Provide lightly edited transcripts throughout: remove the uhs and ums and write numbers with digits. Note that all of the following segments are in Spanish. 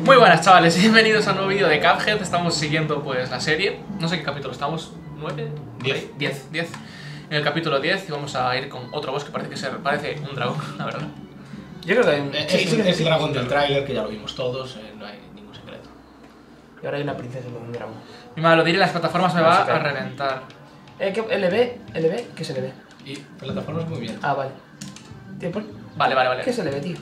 Muy buenas chavales, bienvenidos a un nuevo vídeo de Cuphead. Estamos siguiendo pues la serie. No sé qué capítulo estamos, ¿9? 10. 10. En el capítulo 10 y vamos a ir con otro boss que parece un dragón, la verdad. Yo creo que hay un... Es el dragón del tráiler, que ya lo vimos todos, no hay ningún secreto. Y ahora hay una princesa con un dragón. Mi madre, lo diré, las plataformas me No, va se a cae. reventar. ¿Qué? ¿LB? ¿Qué es LB? Y plataformas muy bien. Ah, vale. Tío, Vale. ¿qué es LB, tío?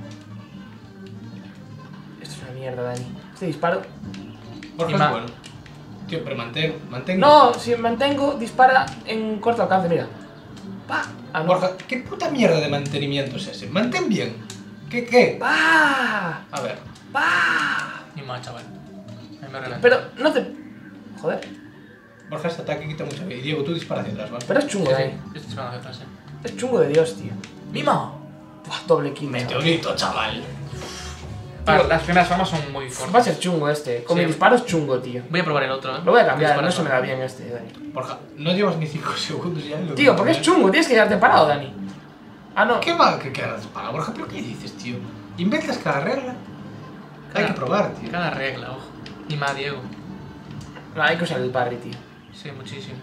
Esto es una mierda, Dani. Este disparo... Borja es bueno. Tío, pero mantén. No, si mantengo, dispara en corto alcance, mira. ¡Pa! Ah, no. Borja, ¿qué puta mierda de mantenimiento es ese? Mantén bien. ¿Qué? ¡Pa! A ver. ¡Pa! Ni más, chaval. A mí me revienta. Pero no te... Joder. Borja, este ataque quita mucha vida. Y Diego, tú dispara hacia atrás, ¿vale? Pero es chungo, Sí, Dani. yo estoy esperando hacia atrás, Es chungo de Dios, tío. ¡Mima! Buah, doble kill. chaval. Meteorito, chaval. Vale, las primeras formas son muy Va a fuertes. ser chungo este. Con Sí. mi disparo es chungo, tío. Voy a probar el otro, Lo voy a cambiar, Dispara no se me solo. da bien este, Dani. Borja, no llevas ni 5 segundos ya. Tío, porque es chungo, tienes que quedarte parado, Dani. Ah, no. ¿Qué va? ¿Qué quedas para, Borja? ¿Pero qué dices, tío? ¿Inventas cada regla? Hay que probar, tío. Cada regla, ojo. Ni más, Diego. No, hay que usar el parry, tío. Sí, muchísimo.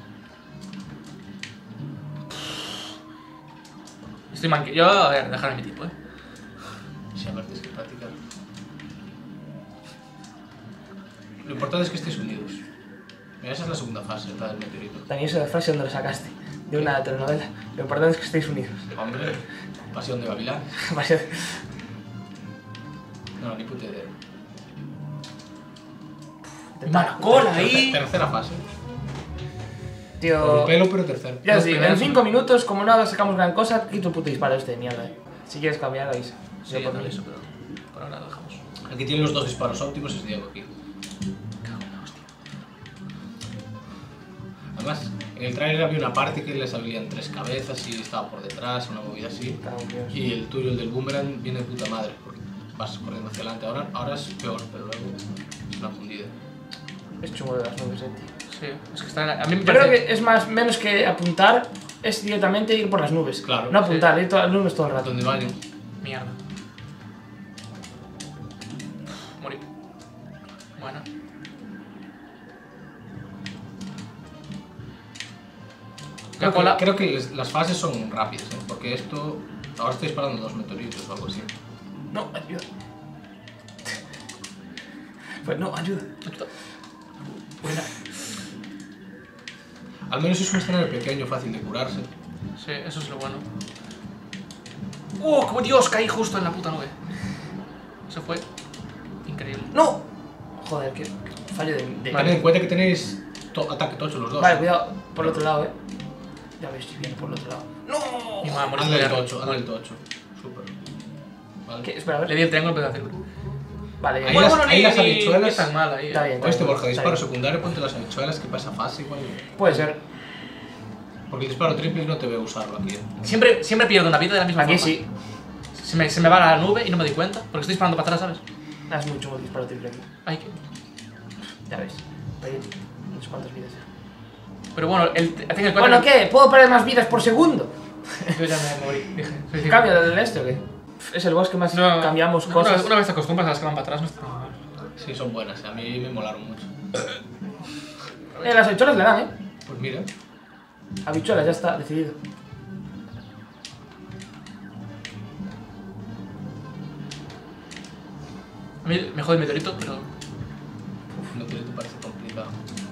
Estoy manque. Yo, a ver, dejarme mi tipo, Sí, a ver, tienes que practicar. Lo importante es que estéis unidos. Mira, esa es la segunda fase, la del meteorito. Dani, esa frase donde la sacaste. De una telenovela. Lo importante es que estéis unidos. Hombre, pasión de Gavilán. Va a ser... No, ni puta idea. Mala cola ahí. Tercera fase. Tío... Con pelo, pero tercera. Ya Los sí, en primeros- 5 minutos, como no sacamos gran cosa, quito el puto disparo este de mierda, Si quieres cambiar, avisa. Sí, Yo ya por no mí. eso, pero por ahora lo dejamos. El que tiene los dos disparos óptimos es Diego aquí. Cago en la hostia. Además, en el trailer había una parte que le salían 3 cabezas y estaba por detrás, una movida así. Cago en Dios. Y el tuyo, el del boomerang, viene de puta madre, porque vas corriendo hacia adelante. Ahora es peor, pero luego es una fundida. Es chungo de las nubes, tío. Sí, es que está. A mí me Yo creo parece. que es menos que apuntar, es directamente ir por las nubes. Claro, No apuntar, sí. ir a las nubes todo el rato. Donde vayan. Mierda. Morí. Bueno. Creo que las fases son rápidas, porque esto... Ahora estoy disparando 2 meteoritos o algo así. No, ayuda. Pues no, ayuda. Buena. Al menos es un escenario pequeño, fácil de curarse. Sí, eso es lo bueno. Como Dios! Caí justo en la puta nube. Eso fue increíble. ¡No! Joder, qué fallo de... Tened en cuenta que tenéis ataque tocho los dos. Vale, cuidado, por el otro lado, Ya ves, si viene por el otro lado. ¡No! Mi madre, morí. Hazle el tocho, hazle el tocho. Súper. Vale. ¿Qué? Espera, a Le ver. di el triángulo, pero hacer. Vale, Ahí ya. ahí las habichuelas- Ni tan mal ahí. Está bien. Este Borja, Está disparo bien. secundario, ponte las habichuelas que pasa fase igual. Puede ser. Porque el disparo triple no te veo usarlo aquí. Siempre pierdo una vida de la misma Aquí forma. sí. Se me va la nube y no me doy cuenta. Porque estoy disparando para atrás, ¿sabes? Es muy chungo el disparo triple aquí. Ay, que... Ya ves. Ahí, no sé cuántas vidas ya. Pero bueno, ten en cuenta Bueno, que- ¿qué? ¿Puedo perder más vidas por segundo? Yo ya me morí, dije. Sí, sí. ¿Cambio del este o qué? Es el boss que más No, cambiamos una- cosas. Una vez te acostumbras a las que van para atrás, no está nada mal. Sí, son buenas, a mí me molaron mucho. Las habichuelas le dan, Pues mira, Habichuelas, ya está, decidido. A mí me jode el meteorito, pero. no te parece complicado.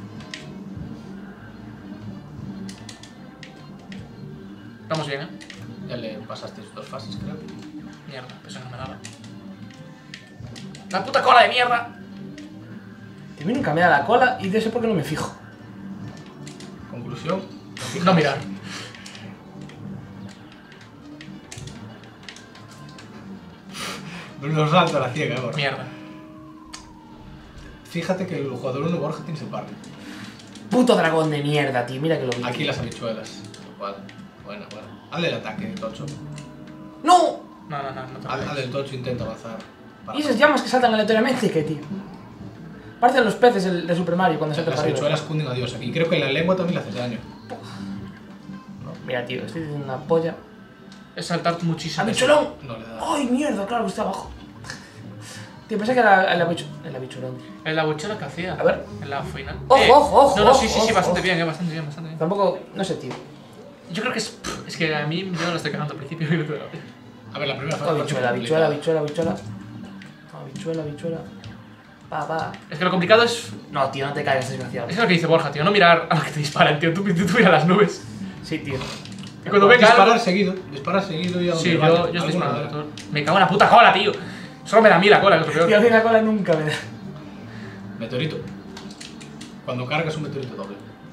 Vamos bien, Ya le pasaste 2 fases, creo. Mierda, eso no me daba. ¡La puta cola de mierda! Te viene nunca me da la cola y de eso porque no me fijo. Conclusión. No mirar. No salta la ciega, Borja. Mierda. Fíjate que el jugador 1 Borja tiene ese parry. Puto dragón de mierda, tío, mira que lo vi. Aquí las habichuelas. Vale. Bueno. Hazle el ataque, tocho. ¡No! No te Hazle el tocho, intenta avanzar. ¿Y esas llamas que saltan aleatoriamente qué, tío? Parecen los peces de Super Mario cuando saltan Las para arriba. habichuelas cunden a Dios aquí. Creo que en la lengua también le haces daño. Mira, tío, estoy diciendo una polla. Es saltar muchísimo. ¡Habicholón! No le da. ¡Ay, mierda! Claro que está abajo. Tío, pensé que era el habichuelón. En la buchera que hacía. A ver. En la final. Ojo. No, sí, ojo, bastante ojo. bien, bastante bien. Tampoco, no sé, tío. Yo creo que es que a mí yo lo estoy cagando al principio. A ver, la primera fase. Habichuela. Pa. Es que lo complicado es. No, tío, no te caigas, desgraciado. Es lo que dice Borja, tío. No mirar a lo que te disparan, tío. Tú mira las nubes. Sí, tío. Y cuando venga. Disparar seguido y a donde Sí, vaya. yo estoy Alguna disparando. vez. Todo. Me cago en la puta cola, tío. Solo me da a mí la cola, que es lo Tío, peor. a mí la cola nunca me da. Meteorito. Cuando cargas un meteorito doble.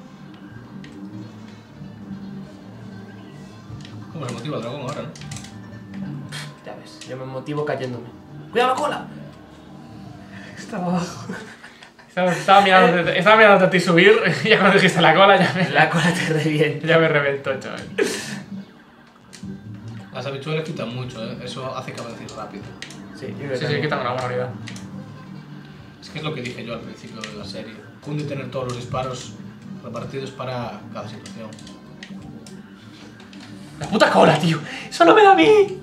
¿Cómo se motiva el dragón ahora, no? Ya ves, yo me motivo cayéndome. ¡Cuidado la cola! Estaba abajo. Estaba mirando a ti subir y ya cuando dijiste la cola La cola te revienta. ya me reventó, chaval. Las habichuelas quitan mucho, ¿eh? Eso hace que avances rápido. Sí, yo creo Sí, quítame una barbaridad. Es que es lo que dije yo al principio de la serie. Cunde tener todos los disparos repartidos para cada situación. La puta cola, tío. Eso no me da a mí.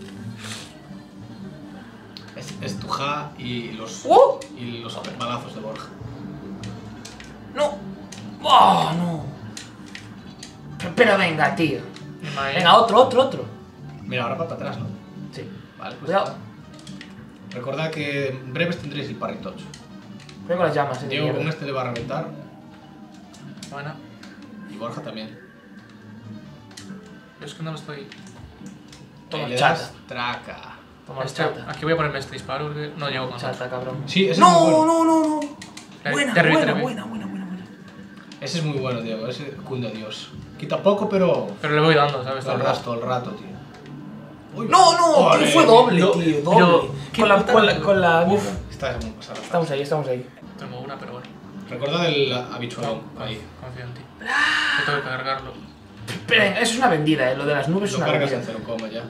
Es tu ja y los balazos de Borja. ¡No! ¡Oh, no! Pero venga, tío. Venga, otro. Mira, ahora para atrás, ¿no? Sí. Vale, pues Cuidado. está. Recordad que en breves tendréis el parritocho. Cuidado con las llamas, de Diego con mierda. este le va a reventar Buena. y Borja también. Yo es que no lo estoy. Toma, Le chata. das traca. Toma, chata. Aquí voy a ponerme este disparo porque no llego con Chata, cabrón. Sí, ese es muy bueno. No. Buena. Buena. Ese es muy bueno, Diego. Ese cunde a Dios. Quita poco, pero Pero le voy dando, ¿sabes? lo das todo el rato, tío. Uy, No, ole. tío, fue doble, No, tío, pero, doble. ¿qué Con la... Uf. Está muy pasada. Estamos ahí. Tengo una, pero bueno. Recordad el habichuelón ahí. Confío en ti. Yo tengo que cargarlo. Pero eso es una vendida, lo de las nubes es Lo una cargas vendida. en 0, ya.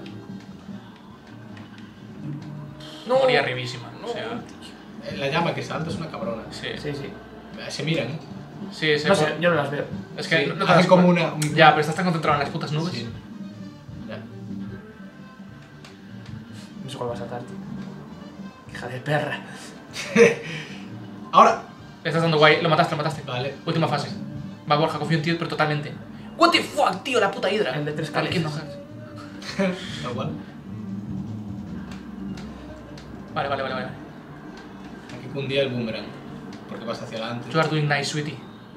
No. Moría arribísima. O sea, La llama que salta es una cabrona. sí. Sí. Se miran, ¿eh? Sí, No sé, yo no las veo. Es que Sí, no te hace das como cuenta. una... Ya, pero estás tan concentrado en las putas nubes. Sí. Ya. No sé cuál va a saltar, tío. Hija de perra. Ahora. Le estás dando guay. Lo mataste. Vale. Última fase. Va, Borja, confío en ti, pero totalmente. What the fuck, tío, la puta hidra. El de 3 Vale, cabezas. Da igual. Vale. Aquí cundía el boomerang. Porque vas hacia adelante. You are doing nice, sweetie.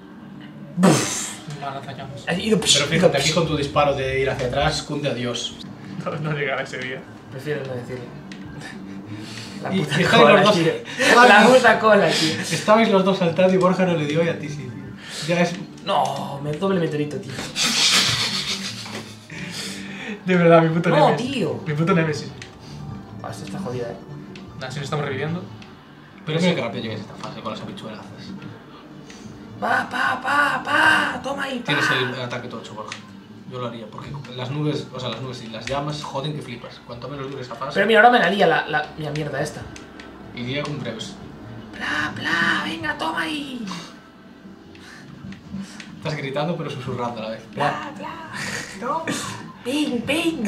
Va, lanzallamas. Ha ido... Pero fíjate, aquí con tu disparo de ir hacia atrás, cunde a Dios. No llegará ese día. Prefiero no decirlo. La Y puta fijaos cola, los dos. tío. La puta cola, tío. Estabais los dos saltando y Borja no le dio y a ti sí, tío. Ya es... No, me doble meteorito, tío. De verdad, mi puto No, Nemesis. tío. Mi puto Nemesis. Ah, esto está jodida, Nah, si nos estamos reviviendo. Pero mira que rápido llegues a esta fase con las habichuelas. Pa, toma ahí, pa. Tienes el ataque tocho, Borja. Yo lo haría, porque las nubes y las llamas joden que flipas. Cuanto menos dure esa fase, Pero mira, ahora me la lía la mierda esta. iría con breves. Bla, venga, toma ahí. Estás gritando pero susurrando a la vez. Bla, toma. Ping.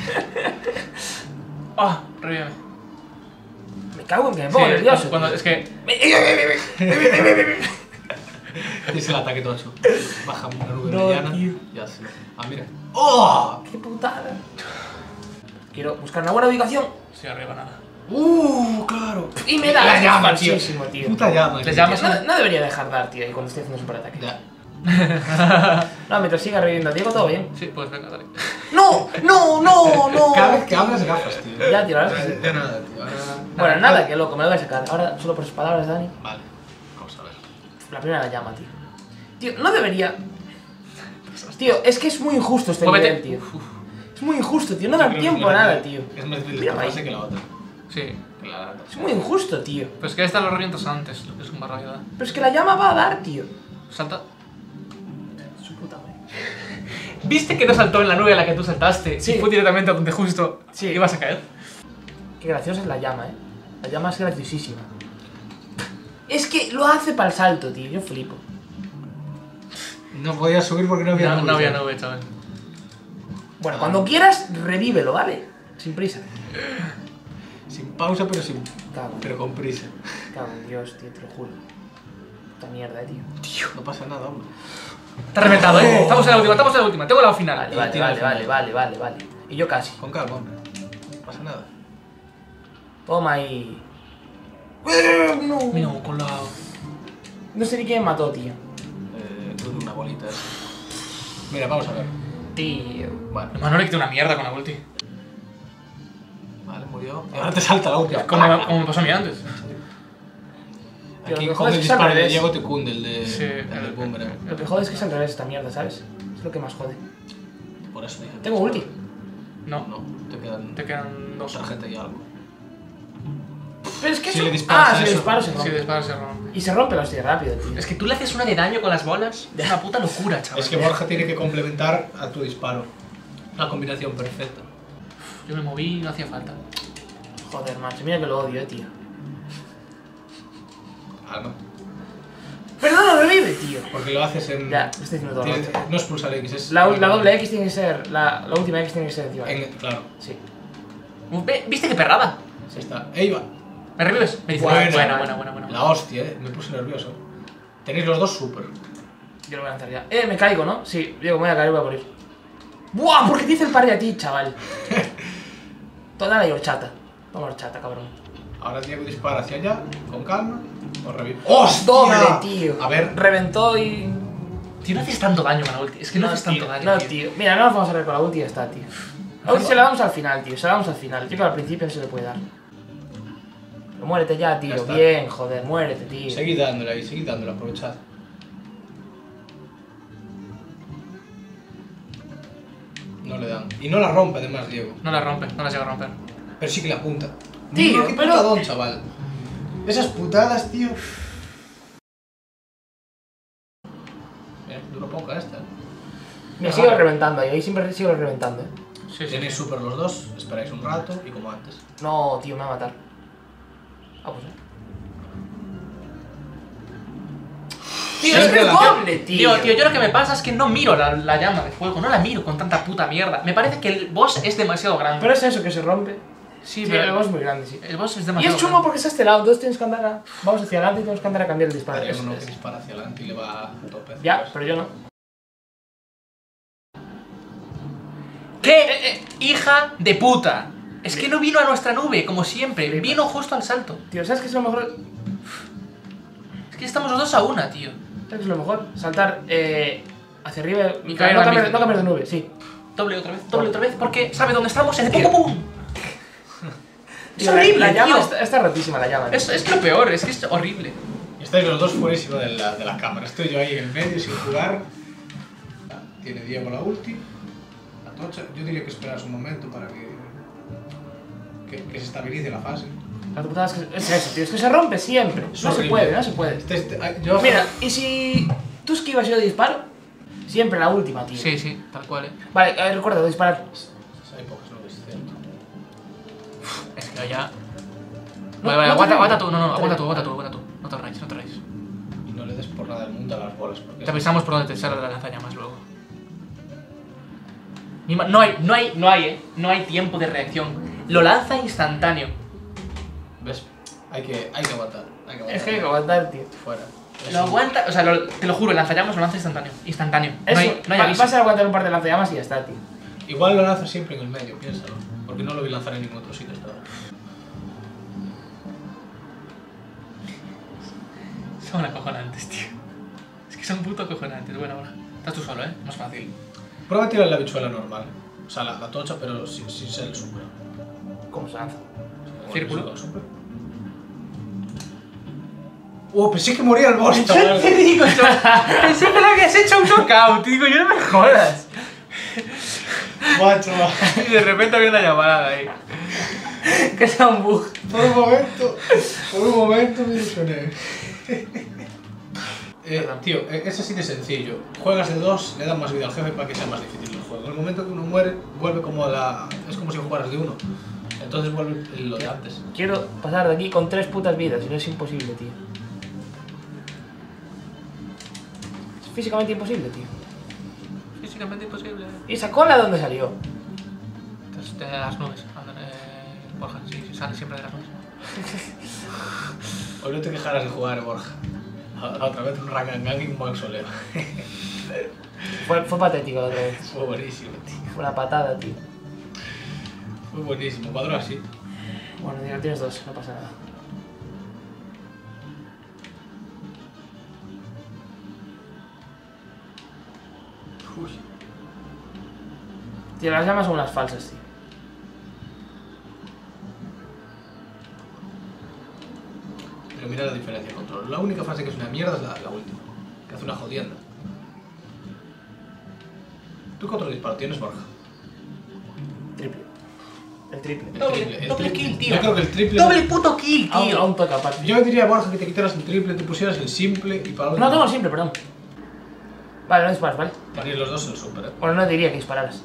Ah, revíveme. Me cago en que me pongo nervioso. Cuando, tío. es que. Es el ataque tocho. Baja una nube No, mediana. tío. Ya se lo... Ah, mira. ¡Oh! ¡Qué putada! Quiero buscar una buena ubicación. Sí, arriba nada. Claro. Y me da. La llama, tío. falsísimo, tío. Puta llama. Les tío. llamas- No debería dejar dar, tío, ahí cuando estoy haciendo superataque. Ya. No, mientras siga reviviendo a Diego, todo bien. Sí, pues venga, dale. ¡No! Cada vez que hablas gafas, tío. Ya, tío, la verdad es que sí. Ya nada, tío. Ahora... Bueno, nada, que loco, me lo voy a sacar. Ahora, solo por sus palabras, Dani. Vale. Vamos a ver. La primera la llama, tío. Tío, no debería. Tío, es que es muy injusto este Muévete. nivel, tío. Es muy injusto, tío. No da Yo creo tiempo que a nada, tío. Es más difícil Mira esta ahí. fase que la otra. Sí. Que la Es muy injusto, tío. Pues que esta lo revientas antes, lo que es una barbaridad. Pero es que la llama va a dar, tío. Salta. Su puta madre. ¿Viste que no saltó en la nube a la que tú saltaste? Sí. Y fue directamente a donde justo Sí. ibas a caer. Qué graciosa es la llama, La llama es graciosísima. Es que lo hace para el salto, tío. Yo flipo. No podía subir porque no había No había nube, chaval. Bueno, cuando quieras, revívelo, ¿vale? Sin prisa. Si Sin pausa, pero sin. Cago, Pero con prisa. cago en Dios, tío, te lo juro. Puta mierda, tío. Tío, no pasa nada, hombre. Está reventado, Estamos en la última, Tengo la final. Vale. Y yo casi. Con calma, hombre. No pasa nada. Toma ahí. No. Mira, con la... No sé ni quién me mató, tío. Creo que una bolita. Mira, vamos a ver. Tío. Bueno, Hermano, le quité una mierda con la ulti. vale, murió. Y ahora te salta la última. Como me pasó a mí antes. Tío, Aquí lo con mejor el es que es al disparo de revés. Diego te cunde el de. Sí, el del boomerang. Lo que jode es que es al revés esta mierda, ¿sabes? Es lo que más jode. Por eso dije. Tengo ulti. No, No, te quedan dos. tarjeta y algo. Pero es que Si eso... le disparas Ah, a si le eso. disparo se Si rompe. disparas se rompe. Y se rompe la hostia rápido, tío. Es que tú le haces una de daño con las bolas. Es una puta locura, chaval. Es que Borja tiene que complementar a tu disparo. Una combinación perfecta. Yo me moví y no hacía falta. Joder, macho, mira que lo odio, tío. Alma. Pero no lo revive, tío. Porque lo haces en. Ya, lo estoy diciendo todo el Tienes- rato. no es pulsar X, es. La doble X tiene que ser... La última X tiene que ser encima. Claro, Sí. ¿Viste qué perrada? ya está. ¡Ey, va! ¿Me revives? Me dice, buena. La hostia, me puse nervioso. Tenéis los dos súper. Yo lo voy a lanzar ya. Me caigo, ¿no? Sí, Diego, me voy a caer, voy a morir. ¡Buah! ¿Por qué te hice el parry a ti, chaval? Toda la horchata. Toma horchata, cabrón. Ahora Diego dispara hacia allá, con calma. Os revive. Doble, tío. A ver. Reventó y... Tío, no haces tanto daño con la ulti. Es que no, haces tanto tío, daño, no, tío. tío. Mira, no nos vamos a ver con la ulti y ya está, tío. La ulti se la damos al final, tío. Se la damos al final. Yo creo que al principio no se le puede dar. Pero muérete ya, Ya tío. está. Bien, joder, muérete, tío. Seguid dándole ahí, seguid dándole, aprovechad. No le dan. Y no la rompe además, Diego. No la rompe, no la llega a romper. Pero sí que la apunta. Tío, No, qué pero- putadón, chaval. Esas putadas, tío. Duró poco esta. Me sigo reventando ahí siempre sigo reventando, Sí, sí. Tenéis super los dos, esperáis un rato y como antes. No, tío, me va a matar. Ah, pues Tío, es Siempre que es la- doble, tío. Tío, yo lo que me pasa es que no miro la llama de fuego, no la miro con tanta puta mierda. Me parece que el boss es demasiado grande. Pero es eso, que se rompe. Sí, Sí, pero el boss es muy grande, sí. el boss es Y demasiado es chungo porque es a este lado, entonces tienes que andar a... Vamos hacia adelante y tenemos que andar a cambiar el disparo. Hay uno que dispara hacia adelante y le va a tope. Ya, pero yo no. ¡Qué hija de puta! Es que no vino a nuestra nube, como siempre. Vino justo al salto. Tío, ¿sabes qué es lo mejor? Es que estamos los dos a una, tío. ¿Sabes qué es lo mejor? Saltar hacia arriba Y y caer no al cambiar, mismo no cambiar de nube, sí. Doble otra vez, porque sabe dónde estamos en el pum Tío. pum pum. Es Tío, horrible, la llama tío. está rotísima, la llama. Es lo peor, es que es horrible. Y estáis los dos fuerísima de la cámara. Estoy yo ahí en el medio sin jugar. Tiene Diego la ulti. La tocha. Yo diría que esperas un momento para que se estabilice la fase. La putada es que es eso, tío, es que se rompe siempre. No se horrible. puede, no se puede. Yo, Mira, y si tú esquivas y yo disparo, siempre la última, tío. Sí, tal cual, Vale, recuerda, disparar. Hay pocas nubes, es cierto. Es que ya. No, Vale, no te aguanta rayes. tú, no, aguanta tú. No te rayes, no te rayes. Y no le des por nada del mundo a las bolas. Porque Te avisamos por dónde te sale la lanzallamas luego. No hay tiempo de reacción. Lo lanza instantáneo. ¿Ves? Hay que aguantar. Hay que aguantar. Es que hay que aguantar, tío. Fuera. Lo aguanta, o sea, te lo juro, el lanzallamas lo lanza instantáneo. Instantáneo. No Eso, hay aviso. vas a aguantar un par de lanzallamas y ya está, tío. Igual lo lanza siempre en el medio, piénsalo. Porque no lo vi lanzar en ningún otro sitio hasta ahora. Son acojonantes, tío. Es que son puto acojonantes. Bueno, ahora. Estás tú solo, más fácil. Prueba a tirar la bichuela normal. O sea, la tocha, pero sin ser el super. ¿Cómo se lanza? Círculo. Super. Pensé que moría el boss, chaval. te digo, pensé que lo habías hecho un knockout, digo, yo no me jodas. Macho, Y de repente había una llamada ahí. Que sea un bug. por un momento me ilusioné. Tío, es así de sencillo. Juegas de 2, le dan más vida al jefe para que sea más difícil el juego. En el momento que uno muere, vuelve como a la... Es como si jugaras de 1. Entonces vuelve lo de antes. Quiero pasar de aquí con 3 putas vidas y no es imposible, tío. Es físicamente imposible, tío. Físicamente imposible. ¿Y esa cola dónde salió? De las nubes. Borja, sí, sale siempre de las dos. Hoy no te quejarás de jugar, Borja. Otra vez un Rakangan y un mausoleo. Fue patético la otra vez. Fue buenísimo, tío. Fue una patada, tío. Fue buenísimo, cuadro así. Bueno, ya tienes dos, no pasa nada. Uy. Tío, las llamas son unas falsas, tío. Pero mira la diferencia de control. La única fase que es una mierda es la última. Que hace una jodienda. ¿Tú qué otro disparo tienes, Borja? Triple. El triple. Doble kill, tío. Yo creo que el triple... Doble puto kill, A tío. un toque aparte. Yo diría, Borja, que te quitaras el triple, te pusieras el simple y para No tengo el simple, perdón. Vale, no disparas, ¿vale? Para ir los dos en el super, ¿eh? Bueno, no diría que dispararas.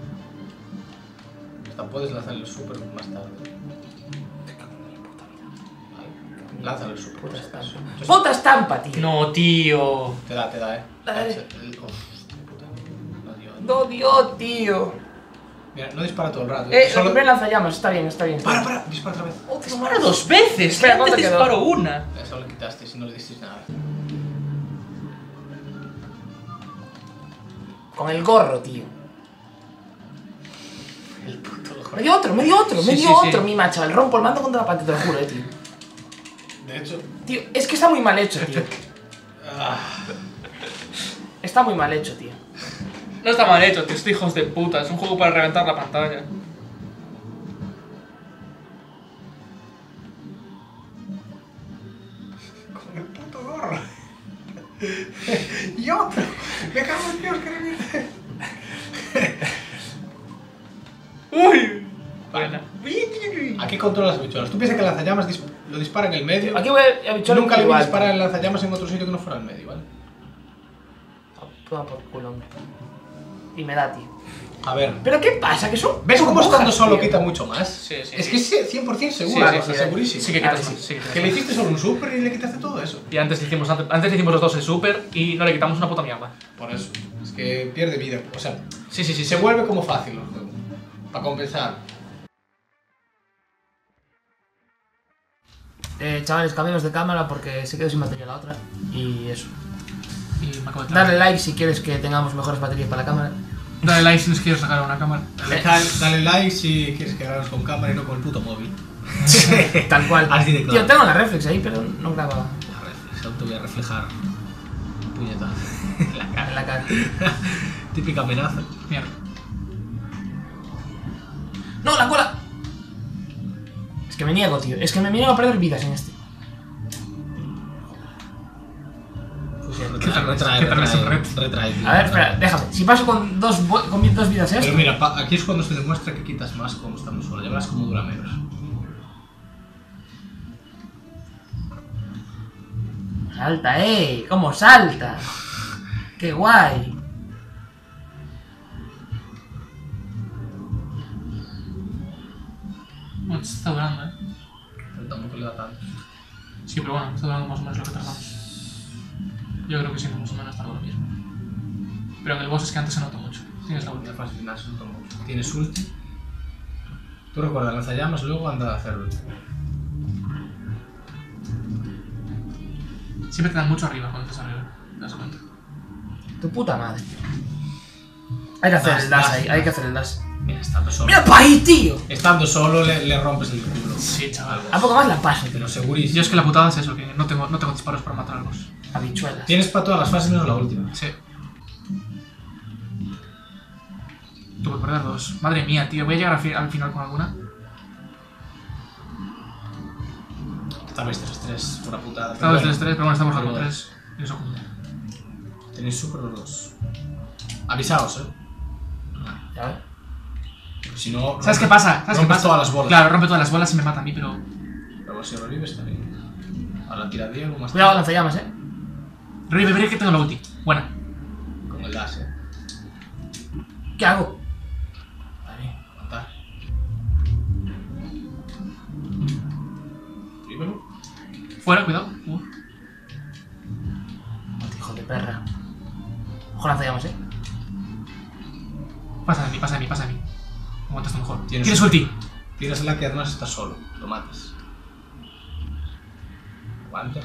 Hasta puedes lanzar el super más tarde. Vale. Lánzalo el super. Puta por si acaso. estampa. ¡Puta estampa, tío! No, tío. Te da, Dale. Hostia puta. No dio. No dio, tío. Mira, no dispara todo el rato. El Solo... primer lanzallamas, está bien, está bien. Para, dispara otra vez. Dispara dos veces. Espera, Antes ¿cuánto quedó? disparo una. Eso lo quitaste si no le diste nada. Con el gorro, tío. El puto ojo. Me dio otro, Sí, sí, otro, sí. mi macho. El rompo el mando contra la pared, te lo juro, tío. De hecho... Tío, es que está muy mal hecho, tío. Ah, Está muy mal hecho, tío. No está mal hecho, tío. Estoy hijos de puta. Es un juego para reventar la pantalla. con el puto gorro. Y otro. Me cago en Dios, que reviente. Uy. Buena. Aquí controlas las bichuelas. Tú piensas que el lanzallamas lo dispara en el medio. Aquí voy a bichar Nunca le voy a igual. disparar el lanzallamas en otro sitio que no fuera el medio, ¿vale? Toma por culo, hombre. Y me da, tío. A ver. ¿Pero qué pasa? Que son... ¿Ves cómo estando burbujas, solo tío. quita mucho más? Sí, sí, Es sí. que es 100% seguro, Sí, Borja, sí, segurísimo. Sí que quitas sí. más. Sí que quitas Que le más. hiciste solo un super y le quitaste todo eso. Y antes le hicimos los dos el super y no le quitamos una puta mierda. Por eso. Es que pierde vida. O sea, Sí, sí, sí. se vuelve como fácil el juego. Para compensar. Chavales, cambiamos de cámara porque se quedó sin batería la otra. Y eso. Y me acabo de entrar. Dale like si quieres que tengamos mejores baterías para la cámara. Dale like si nos quieres sacar una cámara. Dale like si quieres que grabes con cámara y no con el puto móvil. Tal cual. Así de claro. Tío, tengo la reflex ahí, pero no graba La reflex, aún te voy a reflejar. Puñetazo. La cara. en la cara. Típica amenaza. Mierda. ¡No, la cola! Es que me niego, tío. Es que me niego a perder vidas en este. Retrae, tío. A ver, espera, déjame. Si paso con dos vidas esto. Pero mira, aquí es cuando se demuestra que quitas más como estando solo. Ya verás cómo dura menos. Salta, ¿cómo salta? ¡Qué guay! Bueno, esto está durando, Pero tampoco le da tanto. Sí, pero bueno, está durando más o menos lo que tardamos. Yo creo que sí, más o menos tarda lo mismo. Pero en el boss es que antes se nota mucho. Tienes la La última. fase final se nota mucho. Tienes ulti. Tú recuerdas, lanzallamas, luego anda a hacer ulti. Siempre te dan mucho arriba cuando estás arriba. ¿Te das cuenta? Tu puta madre. Hay que hacer el dash ahí, hay que hacer el dash. Mira, estando solo. ¡Mira pa' ahí, tío! Estando solo le rompes el culo. Sí, chaval. A poco más la paso, Pero Yo segurísimo. es que la putada es eso, que no tengo disparos para matar a los. habichuelas. Tienes para todas las fases menos la última. Sí. Tuve que perder dos. Madre mía, tío. Voy a llegar al final con alguna. Tal vez 3-3, pura putada. Estaba Pero desde 3, pero bueno, estamos pero con bueno. 3. Y eso como. Tenéis super los dos. Avisaos, Ya ves. Porque si no. ¿Sabes qué pasa? ¿Sabes qué rompes pasa? todas las bolas. Claro, rompe todas las bolas y me mata a mí, pero. Pero si revives también. A la tira Diego más Cuidado, tarde. lanzallamas, Revive, que tengo la ulti. Buena. Con el dash, ¿Qué hago? Vale. Matar. Rívelo. Fuera, cuidado. Hijo de perra. Ojo, lanzallamas, Pasa de mí, pasa de mí, pasa de mí. Aguanta esto mejor. Tienes ¿Tienes ulti? Tienes la que además está solo. Lo matas. Aguanta.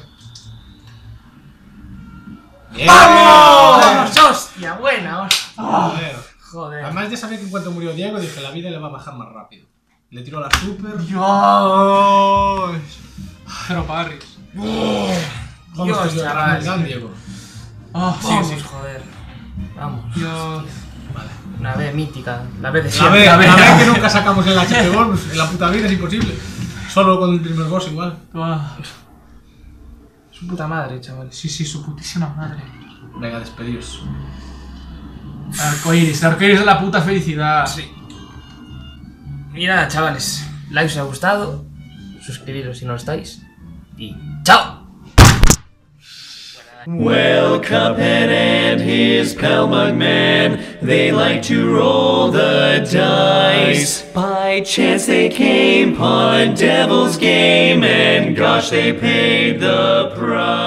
¡Bien! ¡Vamos! ¡Hostia! Buena, hostia. Joder. Joder. Además ya sabía que en cuanto murió Diego dije la vida le va a bajar más rápido. Le tiró la super. Dios. Cero parries. ¿Cómo Dios, estás chaval. gan, Diego? Oh, sí, Vamos, sí. joder. Vamos. Dios. Vale. Una B mítica. La B de La siempre. vez que nunca sacamos el HP bonus en la puta vida es imposible. Solo con el primer boss igual. Ah, Su puta madre, chaval. sí, sí, su putísima madre. Venga, despedidos. Arcoiris, el arcoiris de la puta felicidad. Sí. Y nada, chavales. Like si os ha gustado. Suscribiros si no lo estáis. Y ¡chao! Well, Cuphead and his pal Mugman, they like to roll the dice. By chance they came upon a devil's game, and gosh, they paid the price.